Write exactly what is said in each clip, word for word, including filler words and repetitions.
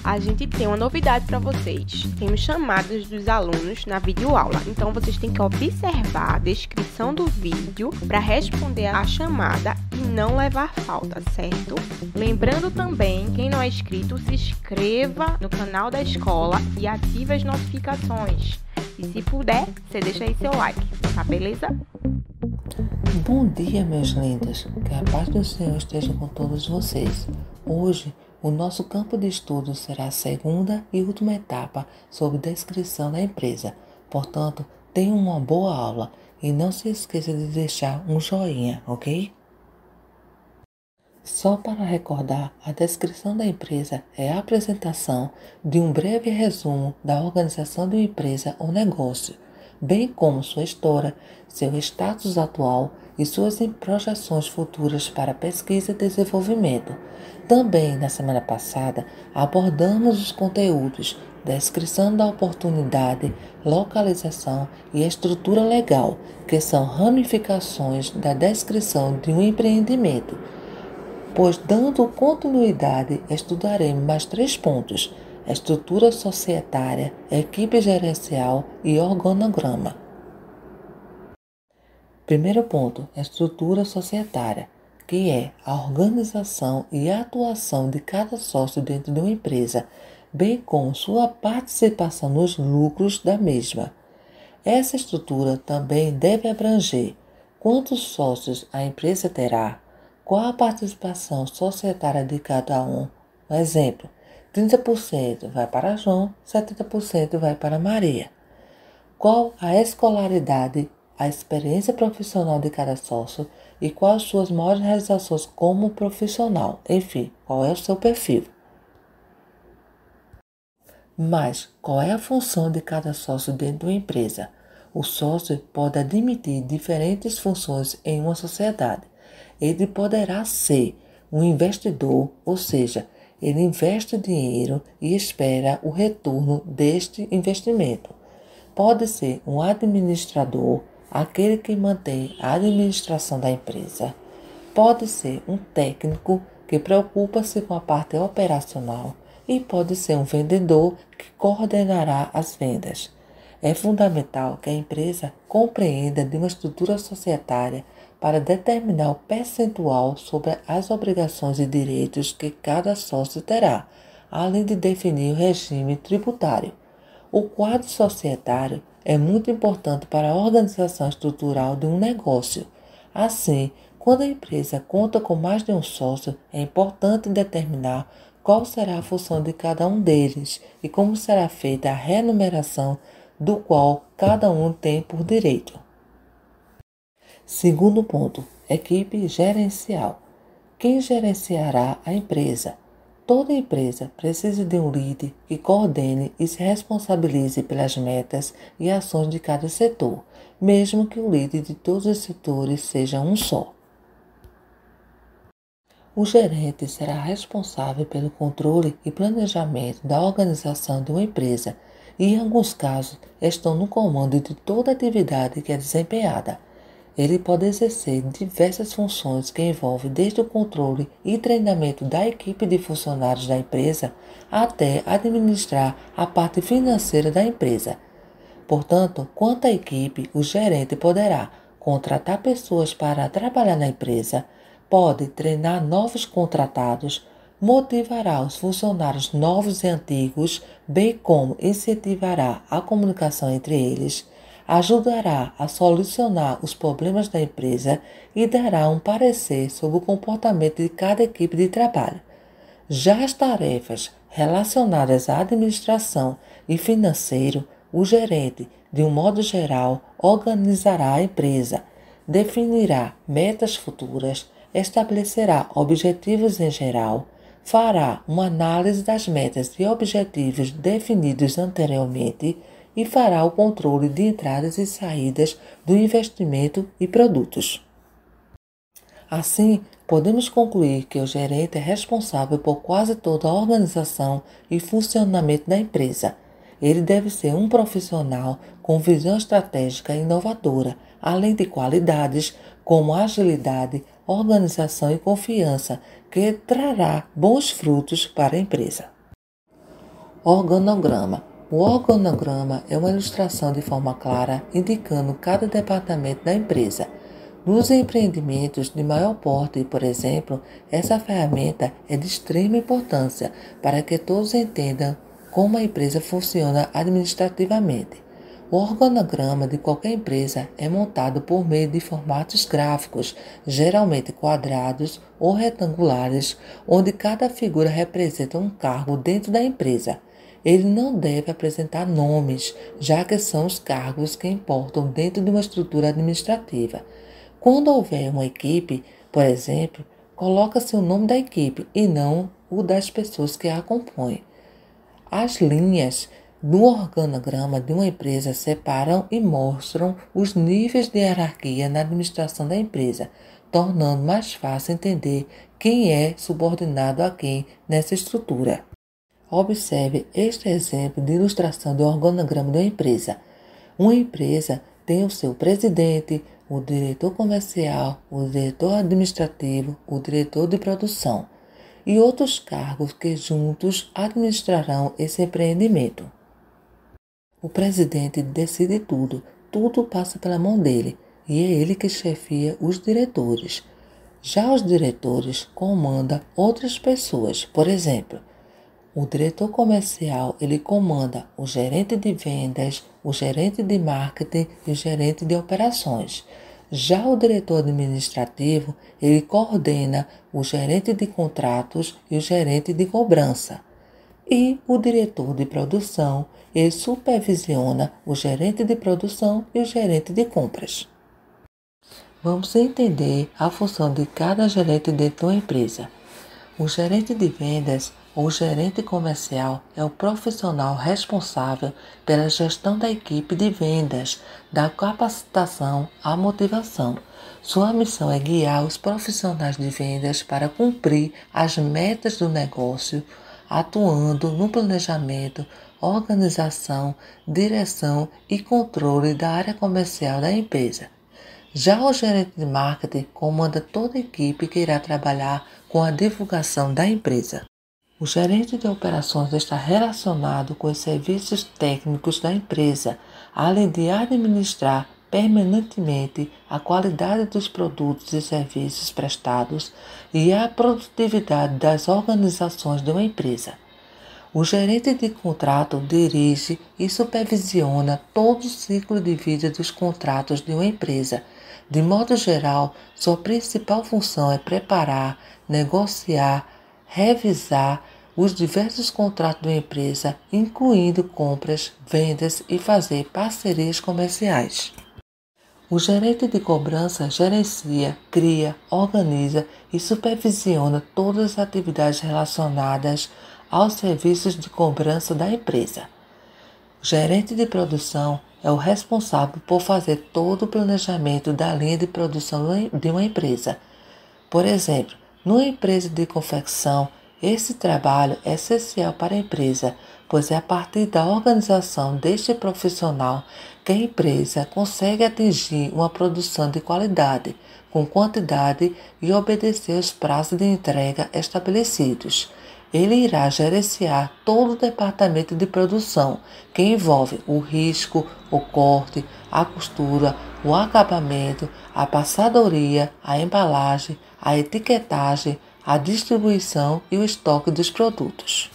a gente tem uma novidade para vocês. Temos chamadas dos alunos na videoaula. Então, vocês têm que observar a descrição do vídeo para responder a chamada e não levar falta, certo? Lembrando também, quem não é inscrito, se inscreva no canal da escola e ative as notificações. E se puder, você deixa aí seu like, tá beleza? Bom dia, meus lindos. Que a paz do Senhor esteja com todos vocês. Hoje, o nosso campo de estudo será a segunda e última etapa sobre descrição da empresa. Portanto, tenha uma boa aula e não se esqueça de deixar um joinha, ok? Só para recordar, a descrição da empresa é a apresentação de um breve resumo da organização de uma empresa ou negócio, bem como sua história, seu status atual e suas projeções futuras para pesquisa e desenvolvimento. Também, na semana passada, abordamos os conteúdos, descrição da oportunidade, localização e estrutura legal, que são ramificações da descrição de um empreendimento. Pois, dando continuidade, estudaremos mais três pontos: estrutura societária, equipe gerencial e organograma. Primeiro ponto, estrutura societária, que é a organização e a atuação de cada sócio dentro de uma empresa, bem como sua participação nos lucros da mesma. Essa estrutura também deve abranger quantos sócios a empresa terá, qual a participação societária de cada um. Um exemplo, trinta por cento vai para João, setenta por cento vai para Maria. Qual a escolaridade, a experiência profissional de cada sócio e quais suas maiores realizações como profissional. Enfim, qual é o seu perfil. Mas qual é a função de cada sócio dentro de uma empresa? O sócio pode admitir diferentes funções em uma sociedade. Ele poderá ser um investidor, ou seja, ele investe dinheiro e espera o retorno deste investimento. Pode ser um administrador, aquele que mantém a administração da empresa. Pode ser um técnico que preocupa-se com a parte operacional e pode ser um vendedor que coordenará as vendas. É fundamental que a empresa compreenda de uma estrutura societária para determinar o percentual sobre as obrigações e direitos que cada sócio terá, além de definir o regime tributário. O quadro societário é muito importante para a organização estrutural de um negócio. Assim, quando a empresa conta com mais de um sócio, é importante determinar qual será a função de cada um deles e como será feita a remuneração do qual cada um tem por direito. Segundo ponto, equipe gerencial. Quem gerenciará a empresa? Toda empresa precisa de um líder que coordene e se responsabilize pelas metas e ações de cada setor, mesmo que o líder de todos os setores seja um só. O gerente será responsável pelo controle e planejamento da organização de uma empresa e, em alguns casos, estão no comando de toda a atividade que é desempenhada. Ele pode exercer diversas funções que envolvem desde o controle e treinamento da equipe de funcionários da empresa até administrar a parte financeira da empresa. Portanto, quanto à equipe, o gerente poderá contratar pessoas para trabalhar na empresa, pode treinar novos contratados, motivará os funcionários novos e antigos, bem como incentivará a comunicação entre eles, ajudará a solucionar os problemas da empresa e dará um parecer sobre o comportamento de cada equipe de trabalho. Já as tarefas relacionadas à administração e financeiro, o gerente, de um modo geral, organizará a empresa, definirá metas futuras, estabelecerá objetivos em geral, fará uma análise das metas e objetivos definidos anteriormente e fará o controle de entradas e saídas do investimento e produtos. Assim, podemos concluir que o gerente é responsável por quase toda a organização e funcionamento da empresa. Ele deve ser um profissional com visão estratégica e inovadora, além de qualidades como agilidade, organização e confiança, que trará bons frutos para a empresa. Organograma. O organograma é uma ilustração de forma clara, indicando cada departamento da empresa. Nos empreendimentos de maior porte, por exemplo, essa ferramenta é de extrema importância para que todos entendam como a empresa funciona administrativamente. O organograma de qualquer empresa é montado por meio de formatos gráficos, geralmente quadrados ou retangulares, onde cada figura representa um cargo dentro da empresa. Ele não deve apresentar nomes, já que são os cargos que importam dentro de uma estrutura administrativa. Quando houver uma equipe, por exemplo, coloca-se o nome da equipe e não o das pessoas que a compõem. As linhas no organograma de uma empresa separam e mostram os níveis de hierarquia na administração da empresa, tornando mais fácil entender quem é subordinado a quem nessa estrutura. Observe este exemplo de ilustração do organograma de uma empresa. Uma empresa tem o seu presidente, o diretor comercial, o diretor administrativo, o diretor de produção e outros cargos que juntos administrarão esse empreendimento. O presidente decide tudo, tudo passa pela mão dele e é ele que chefia os diretores. Já os diretores comandam outras pessoas, por exemplo, o diretor comercial, ele comanda o gerente de vendas, o gerente de marketing e o gerente de operações. Já o diretor administrativo, ele coordena o gerente de contratos e o gerente de cobrança. E o diretor de produção, ele supervisiona o gerente de produção e o gerente de compras. Vamos entender a função de cada gerente dentro de uma empresa. O gerente de vendas ou gerente comercial é o profissional responsável pela gestão da equipe de vendas, da capacitação à motivação. Sua missão é guiar os profissionais de vendas para cumprir as metas do negócio, atuando no planejamento, organização, direção e controle da área comercial da empresa. Já o gerente de marketing comanda toda a equipe que irá trabalhar com a divulgação da empresa. O gerente de operações está relacionado com os serviços técnicos da empresa, além de administrar permanentemente a qualidade dos produtos e serviços prestados e a produtividade das organizações de uma empresa. O gerente de contrato dirige e supervisiona todo o ciclo de vida dos contratos de uma empresa. De modo geral, sua principal função é preparar, negociar, revisar os diversos contratos de uma empresa, incluindo compras, vendas e fazer parcerias comerciais. O gerente de cobrança gerencia, cria, organiza e supervisiona todas as atividades relacionadas aos serviços de cobrança da empresa. O gerente de produção é o responsável por fazer todo o planejamento da linha de produção de uma empresa. Por exemplo, numa empresa de confecção, esse trabalho é essencial para a empresa, pois é a partir da organização deste profissional que a empresa consegue atingir uma produção de qualidade, com quantidade e obedecer aos prazos de entrega estabelecidos. Ele irá gerenciar todo o departamento de produção, que envolve o risco, o corte, a costura, o acabamento, a passadoria, a embalagem, a etiquetagem, a distribuição e o estoque dos produtos.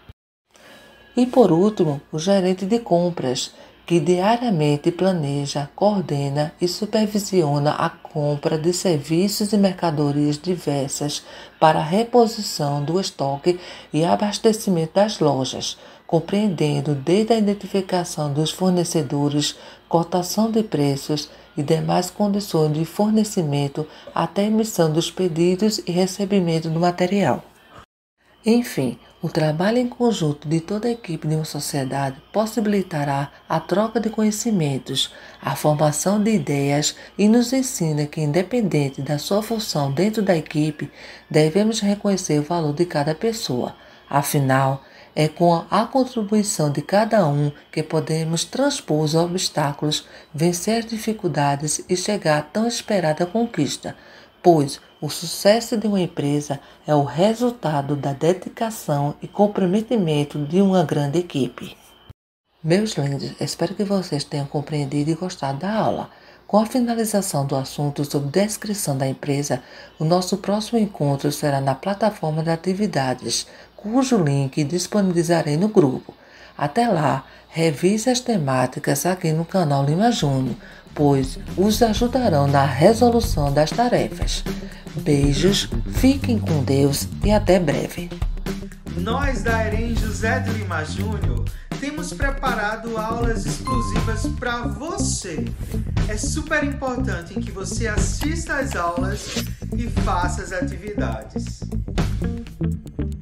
E por último, o gerente de compras, que diariamente planeja, coordena e supervisiona a compra de serviços e mercadorias diversas para a reposição do estoque e abastecimento das lojas, compreendendo desde a identificação dos fornecedores, cotação de preços e demais condições de fornecimento até a emissão dos pedidos e recebimento do material. Enfim, o trabalho em conjunto de toda a equipe de uma sociedade possibilitará a troca de conhecimentos, a formação de ideias e nos ensina que, independente da sua função dentro da equipe, devemos reconhecer o valor de cada pessoa. Afinal, é com a contribuição de cada um que podemos transpor os obstáculos, vencer as dificuldades e chegar à tão esperada conquista, pois O sucesso de uma empresa é o resultado da dedicação e comprometimento de uma grande equipe. Meus lindos, espero que vocês tenham compreendido e gostado da aula. Com a finalização do assunto sobre descrição da empresa, o nosso próximo encontro será na plataforma de atividades, cujo link disponibilizarei no grupo. Até lá, revise as temáticas aqui no canal Lima Júnior, pois os ajudarão na resolução das tarefas. Beijos, fiquem com Deus e até breve. Nós da EREM José de Lima Júnior temos preparado aulas exclusivas para você. É super importante que você assista às aulas e faça as atividades.